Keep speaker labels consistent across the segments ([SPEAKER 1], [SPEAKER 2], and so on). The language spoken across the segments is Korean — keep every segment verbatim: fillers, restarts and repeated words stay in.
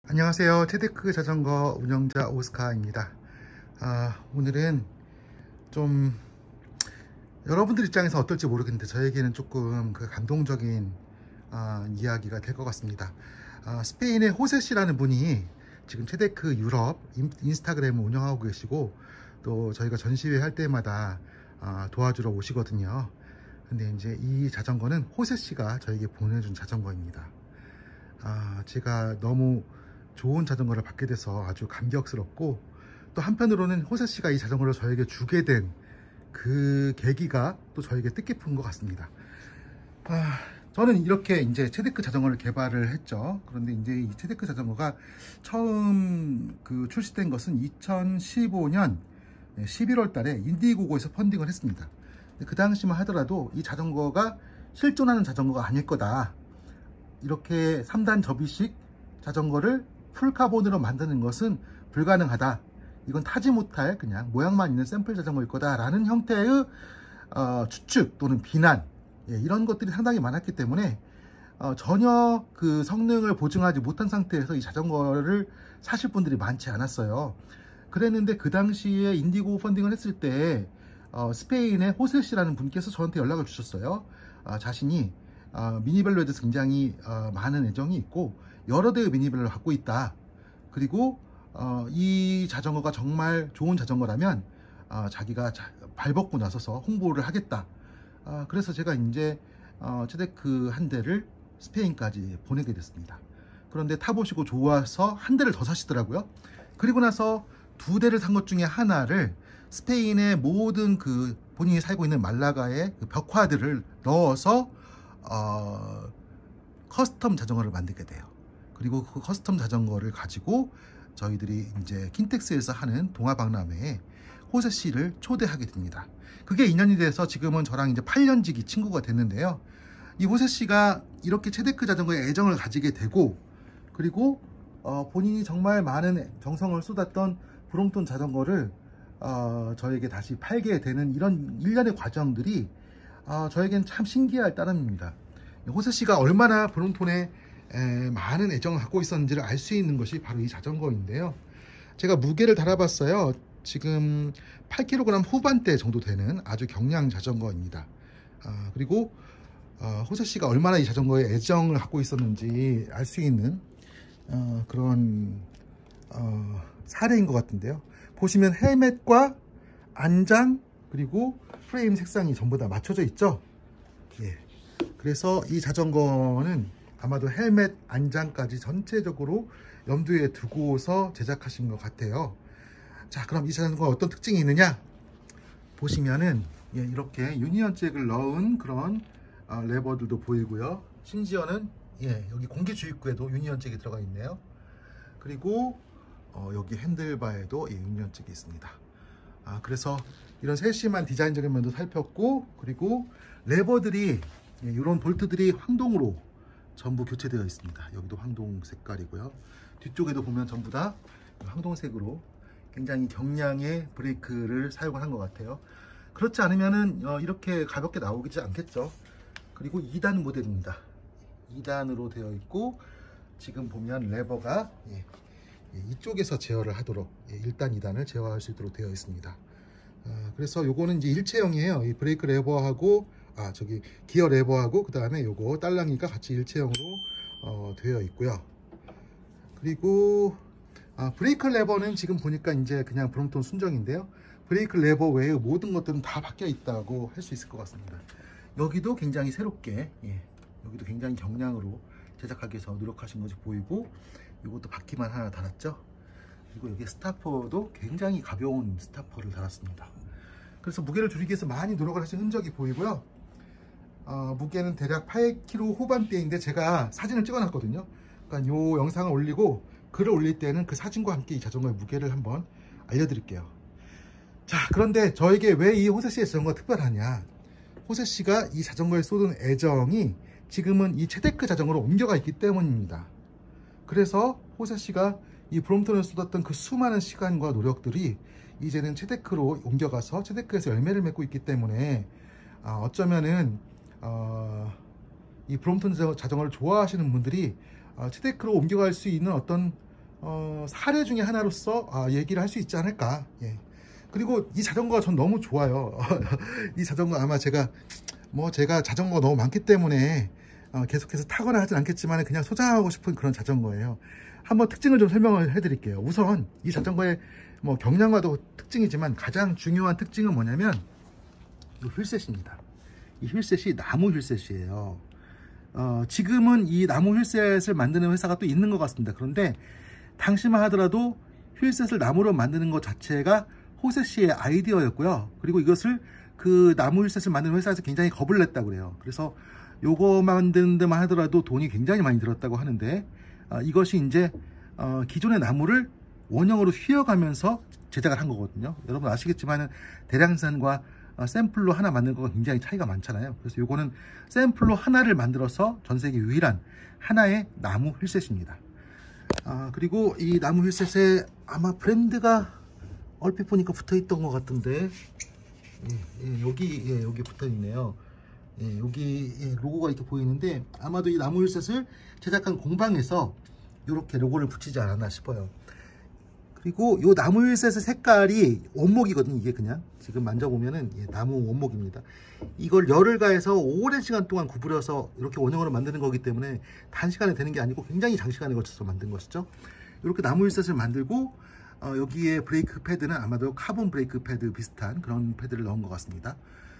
[SPEAKER 1] 안녕하세요. 체데크 자전거 운영자 오스카입니다. 아, 오늘은 좀 여러분들 입장에서 어떨지 모르겠는데 저에게는 조금 그 감동적인 아, 이야기가 될 것 같습니다. 아, 스페인의 호세 씨라는 분이 지금 체데크 유럽 인, 인스타그램을 운영하고 계시고 또 저희가 전시회 할 때마다 아, 도와주러 오시거든요. 근데 이제 이 자전거는 호세 씨가 저에게 보내준 자전거입니다. 아, 제가 너무 좋은 자전거를 받게 돼서 아주 감격스럽고, 또 한편으로는 호세 씨가 이 자전거를 저에게 주게 된 그 계기가 또 저에게 뜻깊은 것 같습니다. 아, 저는 이렇게 이제 체데크 자전거를 개발을 했죠. 그런데 이제 이 체데크 자전거가 처음 그 출시된 것은 이천십오 년 십일월 달에 인디고고에서 펀딩을 했습니다. 그 당시만 하더라도 이 자전거가 실존하는 자전거가 아닐 거다, 이렇게 삼 단 접이식 자전거를 풀카본으로 만드는 것은 불가능하다, 이건 타지 못할 그냥 모양만 있는 샘플 자전거일 거다 라는 형태의 어, 추측 또는 비난, 예, 이런 것들이 상당히 많았기 때문에 어, 전혀 그 성능을 보증하지 못한 상태에서 이 자전거를 사실 분들이 많지 않았어요. 그랬는데 그 당시에 인디고 펀딩을 했을 때 어, 스페인의 호세 씨라는 분께서 저한테 연락을 주셨어요. 어, 자신이 어, 미니벨로에 대해서 굉장히 어, 많은 애정이 있고 여러 대의 미니벨로를 갖고 있다. 그리고 어, 이 자전거가 정말 좋은 자전거라면 어, 자기가 자, 발벗고 나서서 홍보를 하겠다. 어, 그래서 제가 이제 어, 체데크 한 대를 스페인까지 보내게 됐습니다. 그런데 타보시고 좋아서 한 대를 더 사시더라고요. 그리고 나서 두 대를 산 것 중에 하나를 스페인의 모든 그 본인이 살고 있는 말라가의 그 벽화들을 넣어서 어, 커스텀 자전거를 만들게 돼요. 그리고 그 커스텀 자전거를 가지고 저희들이 이제 킨텍스에서 하는 동아박람회에 호세 씨를 초대하게 됩니다. 그게 인연이 돼서 지금은 저랑 이제 팔 년 지기 친구가 됐는데요. 이 호세 씨가 이렇게 체데크 자전거에 애정을 가지게 되고, 그리고 어, 본인이 정말 많은 정성을 쏟았던 브롬톤 자전거를 어, 저에게 다시 팔게 되는 이런 일련의 과정들이 어, 저에겐 참 신기할 따름입니다. 호세 씨가 얼마나 브롬톤에 에, 많은 애정을 갖고 있었는지를 알 수 있는 것이 바로 이 자전거인데요. 제가 무게를 달아봤어요. 지금 팔 킬로그램 후반대 정도 되는 아주 경량 자전거입니다. 아, 그리고 어, 호세 씨가 얼마나 이 자전거에 애정을 갖고 있었는지 알 수 있는 어, 그런 어, 사례인 것 같은데요. 보시면 헬멧과 안장 그리고 프레임 색상이 전부 다 맞춰져 있죠. 예. 그래서 이 자전거는 아마도 헬멧 안장까지 전체적으로 염두에 두고서 제작하신 것 같아요. 자, 그럼 이 자전거가 어떤 특징이 있느냐 보시면은, 예, 이렇게 유니언 잭을 넣은 그런 어, 레버들도 보이고요. 심지어는 예, 여기 공기 주입구에도 유니언 잭이 들어가 있네요. 그리고 어, 여기 핸들바에도 예, 유니언 잭이 있습니다. 아, 그래서 이런 세심한 디자인적인 면도 살폈고, 그리고 레버들이 예, 이런 볼트들이 황동으로 전부 교체되어 있습니다. 여기도 황동 색깔이고요. 뒤쪽에도 보면 전부 다 황동색으로 굉장히 경량의 브레이크를 사용을 한 것 같아요. 그렇지 않으면은 어, 이렇게 가볍게 나오지 않겠죠. 그리고 이 단 모델입니다. 이 단으로 되어 있고, 지금 보면 레버가 예, 예, 이쪽에서 제어를 하도록 예, 일 단, 이 단을 제어할 수 있도록 되어 있습니다. 아, 그래서 요거는 이제 일체형이에요. 이 브레이크 레버하고 아 저기 기어 레버하고 그 다음에 요거 딸랑이가 같이 일체형으로 어, 되어 있고요. 그리고 아, 브레이크 레버는 지금 보니까 이제 그냥 브롬톤 순정인데요. 브레이크 레버 외의 모든 것들은 다 바뀌어 있다고 할 수 있을 것 같습니다. 여기도 굉장히 새롭게 예, 여기도 굉장히 경량으로 제작하기 위해서 노력하신 것이 보이고, 이것도 바퀴만 하나 달았죠. 그리고 여기 스타퍼도 굉장히 가벼운 스타퍼를 달았습니다. 그래서 무게를 줄이기 위해서 많이 노력을 하신 흔적이 보이고요. 어, 무게는 대략 팔 킬로그램 후반대인데 제가 사진을 찍어 놨거든요. 그러니까 이 영상을 올리고 글을 올릴 때는 그 사진과 함께 이 자전거의 무게를 한번 알려드릴게요. 자, 그런데 저에게 왜 이 호세 씨의 자전거가 특별하냐, 호세 씨가 이 자전거에 쏟은 애정이 지금은 이 체데크 자전거로 옮겨가 있기 때문입니다. 그래서 호세 씨가 이 브롬톤에 쏟았던 그 수많은 시간과 노력들이 이제는 체데크로 옮겨가서 체데크에서 열매를 맺고 있기 때문에 아, 어쩌면은 어, 이 브롬톤 자전거를 좋아하시는 분들이 어, 체데크로 옮겨갈 수 있는 어떤 어, 사례 중에 하나로서 아, 얘기를 할 수 있지 않을까. 예. 그리고 이 자전거가 전 너무 좋아요. 이 자전거 아마 제가 뭐 제가 자전거가 너무 많기 때문에 어, 계속해서 타거나 하진 않겠지만 그냥 소장하고 싶은 그런 자전거예요. 한번 특징을 좀 설명을 해 드릴게요. 우선 이 자전거의 뭐 경량화도 특징이지만 가장 중요한 특징은 뭐냐면 이 휠셋입니다. 이 휠셋이 나무 휠셋이에요. 어, 지금은 이 나무 휠셋을 만드는 회사가 또 있는 것 같습니다. 그런데 당시만 하더라도 휠셋을 나무로 만드는 것 자체가 호세시의 아이디어였고요. 그리고 이것을 그 나무 휠셋을 만드는 회사에서 굉장히 겁을 냈다고 그래요. 그래서 요거 만드는 데만 하더라도 돈이 굉장히 많이 들었다고 하는데 어, 이것이 이제 어, 기존의 나무를 원형으로 휘어가면서 제작을 한 거거든요. 여러분 아시겠지만 대량산과 어, 샘플로 하나 만드는 거가 굉장히 차이가 많잖아요. 그래서 요거는 샘플로 하나를 만들어서 전 세계 유일한 하나의 나무 휠셋입니다. 아, 그리고 이 나무 휠셋에 아마 브랜드가 얼핏 보니까 붙어 있던 것 같은데 예, 예, 여기 예, 여기 붙어 있네요. 예, 여기 예, 로고가 이렇게 보이는데 아마도 이 나무 휠셋을 제작한 공방에서 이렇게 로고를 붙이지 않았나 싶어요. 그리고 이 나무 휠셋의 색깔이 원목이거든요. 이게 그냥 지금 만져보면은 예, 나무 원목입니다. 이걸 열을 가해서 오랜 시간 동안 구부려서 이렇게 원형으로 만드는 거기 때문에 단시간에 되는 게 아니고 굉장히 장시간에 걸쳐서 만든 것이죠. 이렇게 나무 휠셋을 만들고 어, 여기에 브레이크 패드는 아마도 카본 브레이크 패드 비슷한 그런 패드를 넣은 것 같습니다.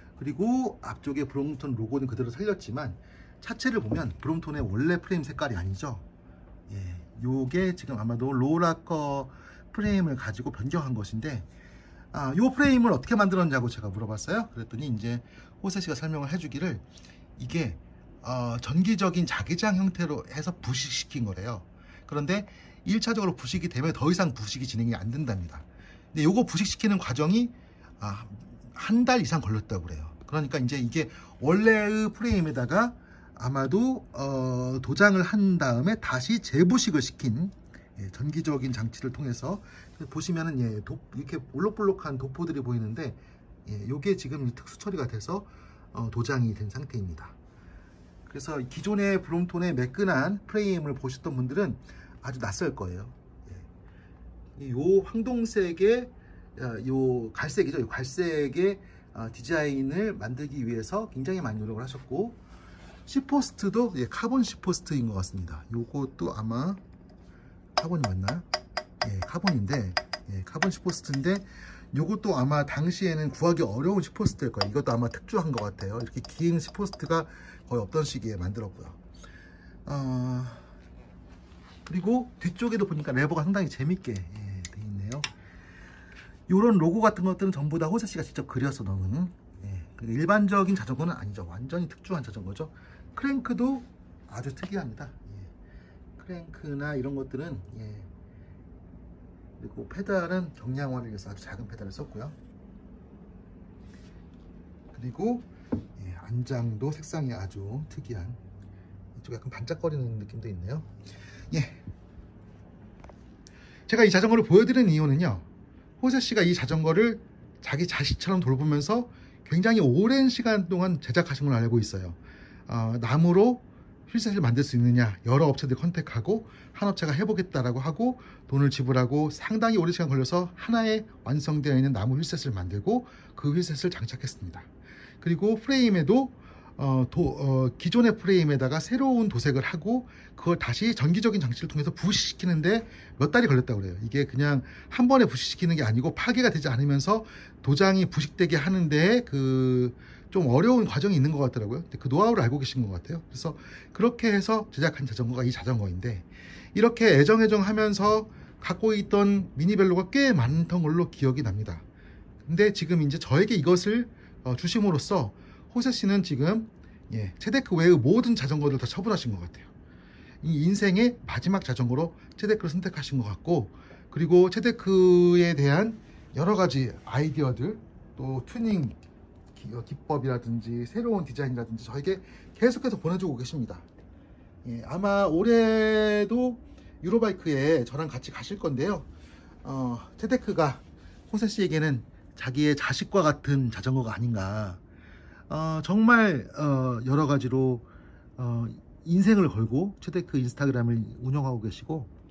[SPEAKER 1] 그리고 앞쪽에 브롬톤 로고는 그대로 살렸지만 차체를 보면 브롬톤의 원래 프레임 색깔이 아니죠. 예, 요게 지금 아마도 로라커 프레임을 가지고 변경한 것인데 아, 요 프레임을 어떻게 만들었냐고 제가 물어봤어요. 그랬더니 이제 호세시가 설명을 해주기를 이게 어, 전기적인 자기장 형태로 해서 부식시킨 거래요. 그런데 일 차적으로 부식이 되면 더 이상 부식이 진행이 안 된답니다. 근데 요거 부식시키는 과정이 아, 한 달 이상 걸렸다고 그래요. 그러니까 이제 이게 원래의 프레임에다가 아마도 어, 도장을 한 다음에 다시 재부식을 시킨 예, 전기적인 장치를 통해서 보시면은 예, 도, 이렇게 볼록볼록한 도포들이 보이는데 예, 요게 지금 특수 처리가 돼서 어, 도장이 된 상태입니다. 그래서 기존의 브롬톤의 매끈한 프레임을 보셨던 분들은 아주 낯설 거예요. 예. 요 황동색의 요 갈색이죠. 요 갈색의 어, 디자인을 만들기 위해서 굉장히 많이 노력을 하셨고 시포스트도 예, 카본 시포스트인 것 같습니다. 요것도 아마 카본이 맞나요? 예, 카본인데 예, 카본 시포스트인데 요것도 아마 당시에는 구하기 어려운 시포스트일 거예요. 이것도 아마 특주한 것 같아요. 이렇게 긴 시포스트가 거의 없던 시기에 만들었고요. 어, 그리고 뒤쪽에도 보니까 레버가 상당히 재밌게 예, 돼 있네요. 요런 로고 같은 것들은 전부 다 호세시가 직접 그려서 넣은 예, 일반적인 자전거는 아니죠. 완전히 특주한 자전거죠. 크랭크도 아주 특이합니다. 예, 크랭크나 이런 것들은 예, 그리고 페달은 경량화를 위해서 아주 작은 페달을 썼고요. 그리고 예, 안장도 색상이 아주 특이한 이쪽 약간 반짝거리는 느낌도 있네요. 예, 제가 이 자전거를 보여드리는 이유는요, 호세시가 이 자전거를 자기 자식처럼 돌보면서 굉장히 오랜 시간 동안 제작하신 걸 알고 있어요. 어, 나무로 휠셋을 만들 수 있느냐 여러 업체들 컨택하고 한 업체가 해보겠다라고 하고 돈을 지불하고 상당히 오랜 시간 걸려서 하나의 완성되어 있는 나무 휠셋을 만들고 그 휠셋을 장착했습니다. 그리고 프레임에도 어, 도, 어, 기존의 프레임에다가 새로운 도색을 하고 그걸 다시 전기적인 장치를 통해서 부식시키는데 몇 달이 걸렸다고 그래요. 이게 그냥 한 번에 부식시키는 게 아니고 파괴가 되지 않으면서 도장이 부식되게 하는데 그 좀 어려운 과정이 있는 것 같더라고요. 그 노하우를 알고 계신 것 같아요. 그래서 그렇게 해서 제작한 자전거가 이 자전거인데 이렇게 애정애정 하면서 갖고 있던 미니벨로가 꽤 많던 걸로 기억이 납니다. 근데 지금 이제 저에게 이것을 어, 주심으로써 호세시는 지금 예, 체데크 외의 모든 자전거를 다 처분하신 것 같아요. 이 인생의 마지막 자전거로 체데크를 선택하신 것 같고, 그리고 체데크에 대한 여러 가지 아이디어들, 또 튜닝 기법이라든지 새로운 디자인이라든지 저에게 계속해서 보내주고 계십니다. 예, 아마 올해도 유로바이크에 저랑 같이 가실 건데요. 어, 체데크가 호세시에게는 자기의 자식과 같은 자전거가 아닌가. 어, 정말 어, 여러 가지로 어, 인생을 걸고 체데크 인스타그램을 운영하고 계시고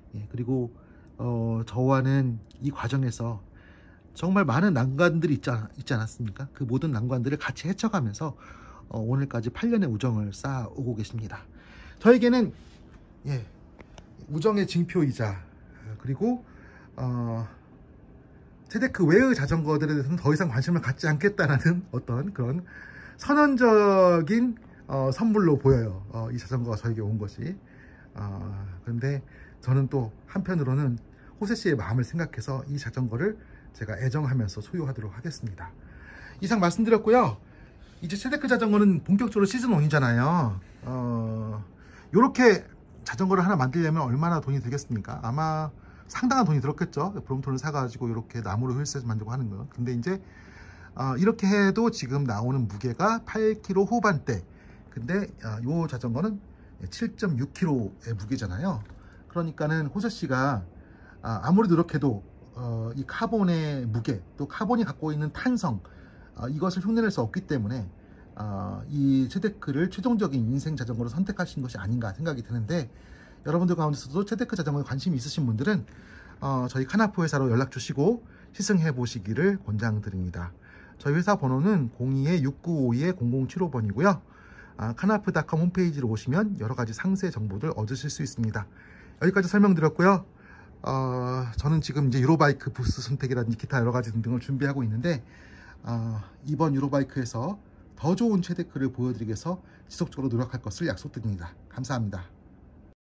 [SPEAKER 1] 예, 그리고 어, 저와는 이 과정에서 정말 많은 난관들이 있지, 않, 있지 않았습니까? 그 모든 난관들을 같이 헤쳐가면서 어, 오늘까지 팔 년의 우정을 쌓아오고 계십니다. 저에게는 예, 우정의 징표이자 그리고 어, 체데크 외의 자전거들에 대해서는 더 이상 관심을 갖지 않겠다라는 어떤 그런 선언적인 어, 선물로 보여요. 어, 이 자전거가 저에게 온 것이. 어, 그런데 저는 또 한편으로는 호세 씨의 마음을 생각해서 이 자전거를 제가 애정하면서 소유하도록 하겠습니다. 이상 말씀드렸고요. 이제 체데크 자전거는 본격적으로 시즌 일이잖아요. 어, 요렇게 자전거를 하나 만들려면 얼마나 돈이 들겠습니까? 아마 상당한 돈이 들었겠죠. 브롬톤을 사가지고 이렇게 나무로 휠셋 만들고 하는 거. 근데 이제 어, 이렇게 해도 지금 나오는 무게가 팔 킬로그램 후반대. 근데 어, 요 자전거는 칠 점 육 킬로그램의 무게잖아요. 그러니까는 호세 씨가 아, 아무리 노력해도 어, 이 카본의 무게, 또 카본이 갖고 있는 탄성, 어, 이것을 흉내낼 수 없기 때문에 어, 이 체데크를 최종적인 인생 자전거로 선택하신 것이 아닌가 생각이 드는데, 여러분들 가운데서도 체데크 자전거에 관심이 있으신 분들은 어, 저희 카나프 회사로 연락 주시고 시승해 보시기를 권장드립니다. 저희 회사 번호는 공이 육구오이 공공칠오 번이고요. 아, 카나프 닷컴 홈페이지로 오시면 여러가지 상세 정보들 얻으실 수 있습니다. 여기까지 설명드렸고요. 어, 저는 지금 이제 유로바이크 부스 선택이라든지 기타 여러가지 등등을 준비하고 있는데 어, 이번 유로바이크에서 더 좋은 체데크를 보여드리기 위해서 지속적으로 노력할 것을 약속드립니다. 감사합니다.